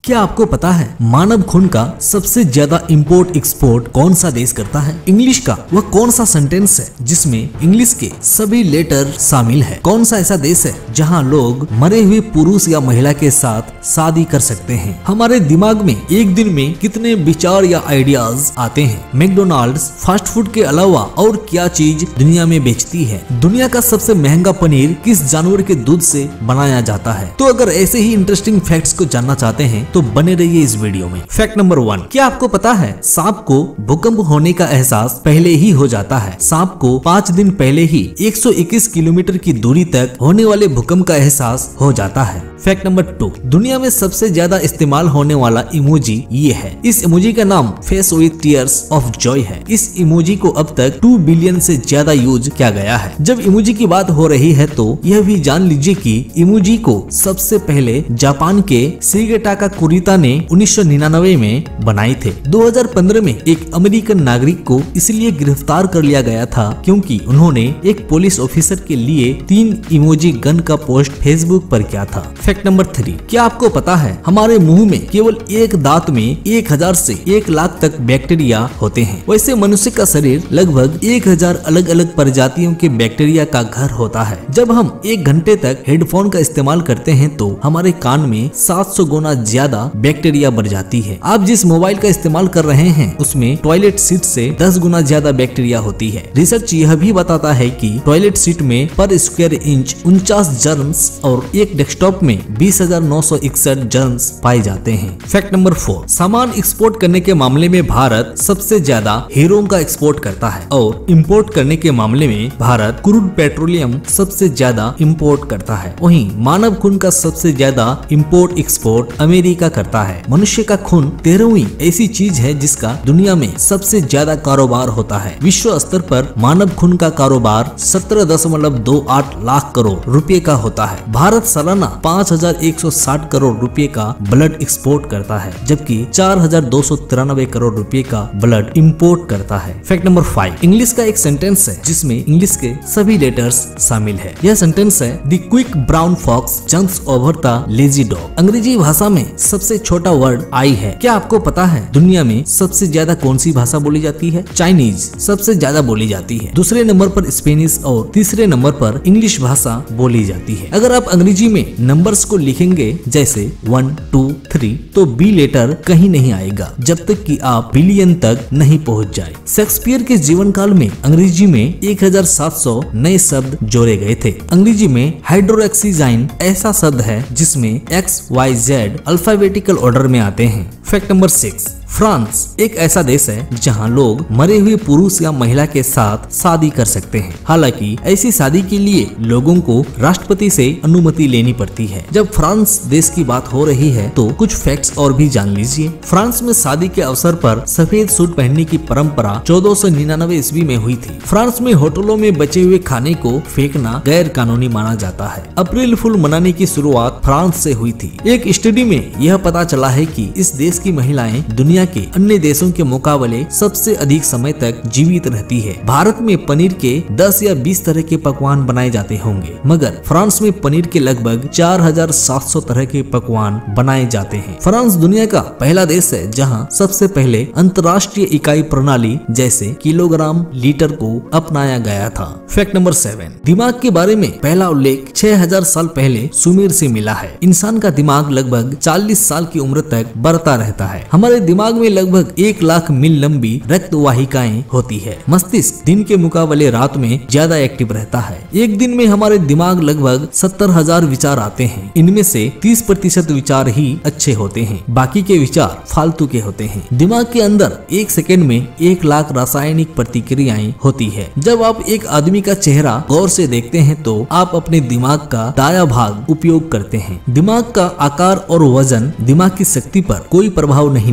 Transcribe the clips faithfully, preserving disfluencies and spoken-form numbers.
क्या आपको पता है मानव खून का सबसे ज्यादा इंपोर्ट एक्सपोर्ट कौन सा देश करता है? इंग्लिश का वह कौन सा सेंटेंस है जिसमें इंग्लिश के सभी लेटर शामिल है? कौन सा ऐसा देश है जहां लोग मरे हुए पुरुष या महिला के साथ शादी कर सकते हैं? हमारे दिमाग में एक दिन में कितने विचार या आइडियाज आते हैं? मैकडोनाल्ड्स फास्ट फूड के अलावा और क्या चीज दुनिया में बेचती है? दुनिया का सबसे महंगा पनीर किस जानवर के दूध से बनाया जाता है? तो अगर ऐसे ही इंटरेस्टिंग फैक्ट्स को जानना चाहते हैं तो बने रहिए इस वीडियो में। फैक्ट नंबर वन, क्या आपको पता है सांप को भूकंप होने का एहसास पहले ही हो जाता है? सांप को पाँच दिन पहले ही एक सौ इक्कीस किलोमीटर की दूरी तक होने वाले भूकंप का एहसास हो जाता है। फैक्ट नंबर टू, दुनिया में सबसे ज्यादा इस्तेमाल होने वाला इमोजी ये है। इस इमोजी का नाम face with tears of joy है। इस इमोजी को अब तक दो बिलियन से ज्यादा यूज किया गया है। जब इमोजी की बात हो रही है तो यह भी जान लीजिए कि इमोजी को सबसे पहले जापान के शिगेटाका कुरिता ने उन्नीस सौ निन्यानवे में बनाए थे। दो हज़ार पंद्रह में एक अमेरिकन नागरिक को इसलिए गिरफ्तार कर लिया गया था क्योंकि उन्होंने एक पुलिस ऑफिसर के लिए तीन इमोजी गन का पोस्ट फेसबुक पर किया था। फैक्ट नंबर थ्री, क्या आपको पता है हमारे मुंह में केवल एक दांत में एक हजार से एक लाख तक बैक्टीरिया होते हैं। वैसे मनुष्य का शरीर लगभग एक हजार अलग अलग प्रजातियों के बैक्टीरिया का घर होता है। जब हम एक घंटे तक हेडफोन का इस्तेमाल करते हैं तो हमारे कान में सात सौ गुना ज्यादा बैक्टीरिया बढ़ जाती है। आप जिस मोबाइल का इस्तेमाल कर रहे हैं उसमें टॉयलेट सीट से दस गुना ज्यादा बैक्टीरिया होती है। रिसर्च यह भी बताता है कि टॉयलेट सीट में पर स्क्वायर इंच उनचास जर्म्स और एक डेस्कटॉप में बीस हजार नौ सौ इकसठ जर्म्स पाए जाते हैं। फैक्ट नंबर फोर, सामान एक्सपोर्ट करने के मामले में भारत सबसे ज्यादा हीरो का एक्सपोर्ट करता है और इंपोर्ट करने के मामले में भारत क्रूड पेट्रोलियम सबसे ज्यादा इंपोर्ट करता है। वहीं मानव खून का सबसे ज्यादा इंपोर्ट एक्सपोर्ट अमेरिका करता है। मनुष्य का खून तेरहवीं ऐसी चीज है जिसका दुनिया में सबसे ज्यादा कारोबार होता है। विश्व स्तर पर मानव खून का कारोबार सत्रह दशमलव दो आठ लाख करोड़ रुपए का होता है। भारत सालाना पाँच हजार एक सौ साठ करोड़ रुपए का ब्लड एक्सपोर्ट करता है जबकि चार हजार दो सौ तिरानवे करोड़ रुपए का ब्लड इंपोर्ट करता है। फैक्ट नंबर फाइव, इंग्लिश का एक सेंटेंस है जिसमें इंग्लिश के सभी लेटर्स शामिल है। यह सेंटेंस है the quick brown fox jumps over the lazy dog. अंग्रेजी भाषा में सबसे छोटा वर्ड आई है। क्या आपको पता है दुनिया में सबसे ज्यादा कौन सी भाषा बोली जाती है? चाइनीज सबसे ज्यादा बोली जाती है। दूसरे नंबर पर स्पेनिश और तीसरे नंबर पर इंग्लिश भाषा बोली जाती है। अगर आप अंग्रेजी में नंबर्स को लिखेंगे जैसे वन टू थ्री तो बी लेटर कहीं नहीं आएगा जब तक कि आप बिलियन तक नहीं पहुंच जाए। शेक्सपियर के जीवन काल में अंग्रेजी में एक हजार सात सौ नए शब्द जोड़े गए थे। अंग्रेजी में हाइड्रोक्सीजाइन ऐसा शब्द है जिसमें X Y Z alphabetical order में आते हैं। फैक्ट नंबर सिक्स, फ्रांस एक ऐसा देश है जहां लोग मरे हुए पुरुष या महिला के साथ शादी कर सकते हैं। हालांकि ऐसी शादी के लिए लोगों को राष्ट्रपति से अनुमति लेनी पड़ती है। जब फ्रांस देश की बात हो रही है तो कुछ फैक्ट्स और भी जान लीजिए। फ्रांस में शादी के अवसर पर सफेद सूट पहनने की परंपरा चौदह सौ निन्यानवे ईस्वी में हुई थी। फ्रांस में होटलों में बचे हुए खाने को फेंकना गैर कानूनी माना जाता है। अप्रैल फूल मनाने की शुरुआत फ्रांस से हुई थी। एक स्टडी में यह पता चला है कि इस देश की महिलाएं दुनिया के अन्य देशों के मुकाबले सबसे अधिक समय तक जीवित रहती है। भारत में पनीर के दस या बीस तरह के पकवान बनाए जाते होंगे मगर फ्रांस में पनीर के लगभग चार हजार सात सौ तरह के पकवान बनाए जाते हैं। फ्रांस दुनिया का पहला देश है जहां सबसे पहले अंतर्राष्ट्रीय इकाई प्रणाली जैसे किलोग्राम लीटर को अपनाया गया था। फैक्ट नंबर सेवन, दिमाग के बारे में पहला उल्लेख छह हजार साल पहले सुमेर से मिला है। इंसान का दिमाग लगभग चालीस साल की उम्र तक बढ़ता रहता है। हमारे दिमाग में लगभग एक लाख मील लंबी रक्त वाहिकाएं होती है। मस्तिष्क दिन के मुकाबले रात में ज्यादा एक्टिव रहता है। एक दिन में हमारे दिमाग लगभग सत्तर हजार विचार आते हैं। इनमें से तीस प्रतिशत विचार ही अच्छे होते हैं, बाकी के विचार फालतू के होते हैं। दिमाग के अंदर एक सेकंड में एक लाख रासायनिक प्रतिक्रियाएं होती है। जब आप एक आदमी का चेहरा गौर से देखते हैं तो आप अपने दिमाग का दायां भाग उपयोग करते हैं। दिमाग का आकार और वजन दिमाग की शक्ति पर कोई प्रभाव नहीं डालता।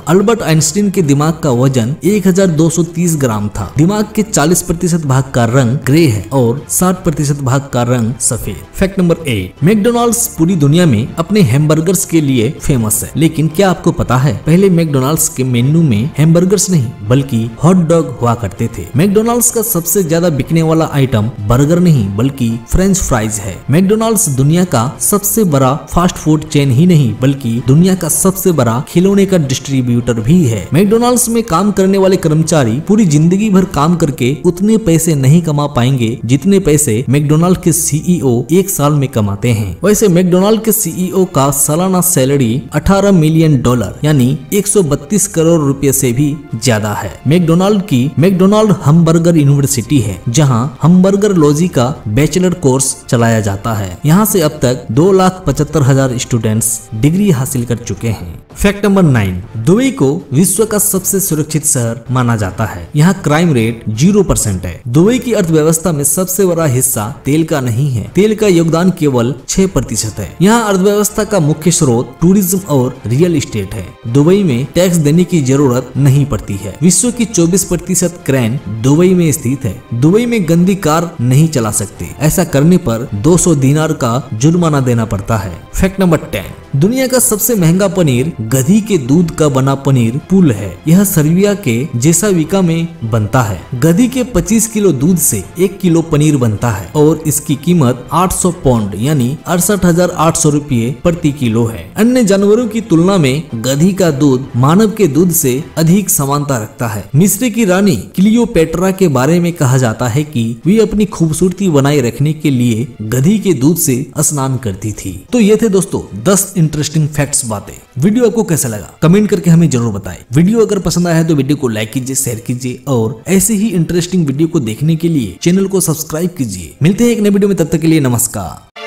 अल्बर्ट आइंस्टीन के दिमाग का वजन एक हजार दो सौ तीस ग्राम था। दिमाग के चालीस प्रतिशत भाग का रंग ग्रे है और साठ प्रतिशत भाग का रंग सफेद। फैक्ट नंबर एट, मैकडॉनल्ड्स पूरी दुनिया में अपने हैमबर्गर्स के लिए फेमस है, लेकिन क्या आपको पता है पहले मैकडॉनल्ड्स के मेन्यू में हैमबर्गर्स नहीं बल्कि हॉट डॉग हुआ करते थे। मैकडॉनल्ड्स का सबसे ज्यादा बिकने वाला आइटम बर्गर नहीं बल्कि फ्रेंच फ्राइज है। मैकडॉनल्ड्स दुनिया का सबसे बड़ा फास्ट फूड चेन ही नहीं बल्कि दुनिया का सबसे बड़ा खिलौने का डिस्ट्रीब्यूटर भी है। मैकडॉनल्ड्स में काम करने वाले कर्मचारी पूरी जिंदगी भर काम करके उतने पैसे नहीं कमा पाएंगे जितने पैसे मैकडॉनल्ड के सीईओ एक साल में कमाते हैं। वैसे मैकडॉनल्ड के सीईओ का सालाना सैलरी अठारह मिलियन डॉलर यानी एक सौ बत्तीस करोड़ रुपए से भी ज्यादा है। मैकडॉनल्ड की मैकडॉनल्ड हमबर्गर यूनिवर्सिटी है जहां हमबर्गरलॉजी का बैचलर कोर्स चलाया जाता है। यहाँ से अब तक दो लाख पचहत्तर हजार स्टूडेंट्स डिग्री हासिल कर चुके हैं। फैक्ट नंबर नाइन, दुबई को विश्व का सबसे सुरक्षित शहर माना जाता है। यहाँ क्राइम रेट जीरो परसेंट है। दुबई की अर्थव्यवस्था में सबसे बड़ा हिस्सा तेल का नहीं है, तेल का योगदान केवल छह प्रतिशत है। यहाँ अर्थव्यवस्था का मुख्य स्रोत टूरिज्म और रियल एस्टेट है। दुबई में टैक्स देने की जरूरत नहीं पड़ती है। विश्व की चौबीस प्रतिशत क्रेन दुबई में स्थित है। दुबई में गंदी कार नहीं चला सकते, ऐसा करने पर दो सौ दिनार का जुर्माना देना पड़ता है। फैक्ट नंबर टेन, दुनिया का सबसे महंगा पनीर गधी के दूध का बना पनीर पुल है। यह सर्बिया के जेसाविका में बनता है। गधी के पच्चीस किलो दूध से एक किलो पनीर बनता है और इसकी कीमत आठ सौ पौंड यानी अड़सठ हजार आठ सौ रूपए प्रति किलो है। अन्य जानवरों की तुलना में गधी का दूध मानव के दूध से अधिक समानता रखता है। मिस्र की रानी क्लियोपेट्रा के बारे में कहा जाता है कि वे अपनी खूबसूरती बनाए रखने के लिए गधी के दूध से स्नान करती थी। तो ये थे दोस्तों दस इंटरेस्टिंग फैक्ट्स बातें। वीडियो आपको कैसा लगा कमेंट करके हमें जरूर बताएं। वीडियो अगर पसंद आया है तो वीडियो को लाइक कीजिए, शेयर कीजिए और ऐसे ही इंटरेस्टिंग वीडियो को देखने के लिए चैनल को सब्सक्राइब कीजिए। मिलते हैं एक नए वीडियो में, तब तक के लिए नमस्कार।